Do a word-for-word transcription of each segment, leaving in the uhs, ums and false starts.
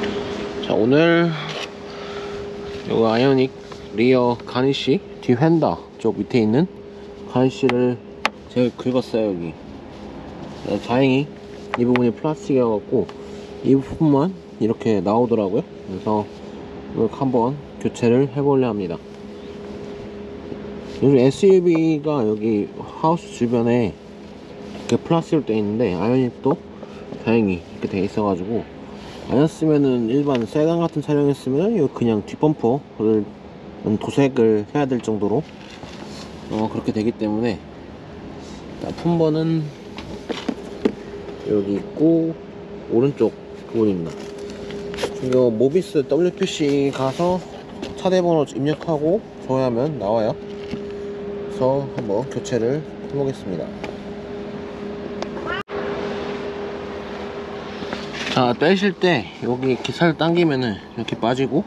자, 오늘 요 아이오닉 리어 가니쉬 뒤 휀다 쪽 밑에 있는 가니쉬를 제가 긁었어요. 여기 다행히 이 부분이 플라스틱이어갖고 이 부분만 이렇게 나오더라고요. 그래서 이렇게 한번 교체를 해보려 합니다. 요즘 에스유브이가 여기 하우스 주변에 이렇게 플라스틱으로 되어 있는데 아이오닉도 다행히 이렇게 되어 있어가지고, 아니었으면은 일반 세단 같은 차량이었으면 이거 그냥 뒷범퍼를 도색을 해야 될 정도로 어 그렇게 되기 때문에, 품번은 여기 있고 오른쪽 부분입니다. 이거 모비스 더블유피씨 가서 차대번호 입력하고 조회하면 나와요. 그래서 한번 교체를 해보겠습니다. 자, 떼실 때 여기 이렇게 살 당기면은 이렇게 빠지고,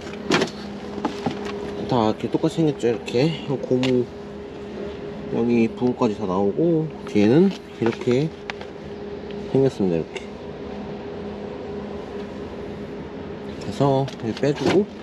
다 이렇게 똑같이 생겼죠. 이렇게 고무 여기 부분까지 다 나오고, 뒤에는 이렇게 생겼습니다. 이렇게 그래서 이렇게 빼주고,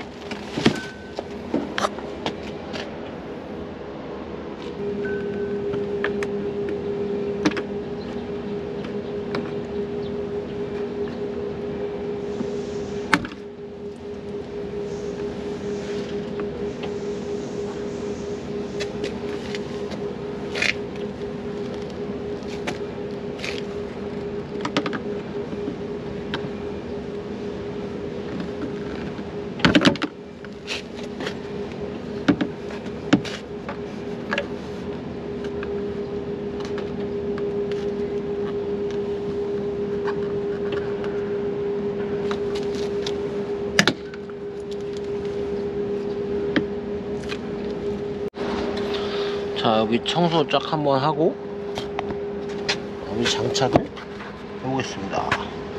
자, 여기 청소 쫙 한번 하고 여기 장착을 해보겠습니다.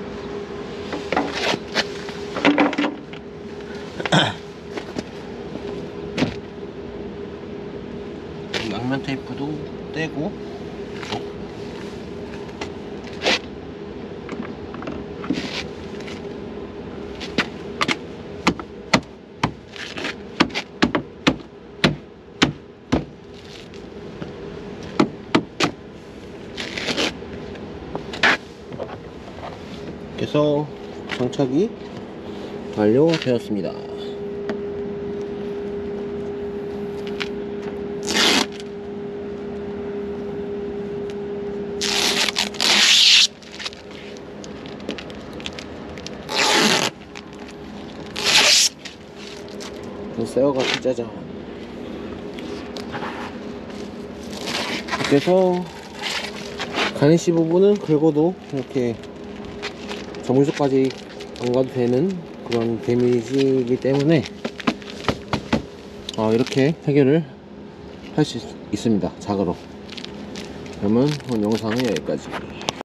양면 테이프도 떼고, 그래서 장착이 완료되었습니다. 세어같이 짜자. 그래서 가니쉬 부분은 긁어도 이렇게 정밀도까지 안 가도 되는 그런 데미지이기 때문에 어, 이렇게 해결을 할 수 있습니다. 자그로. 그러면 오늘 영상은 여기까지.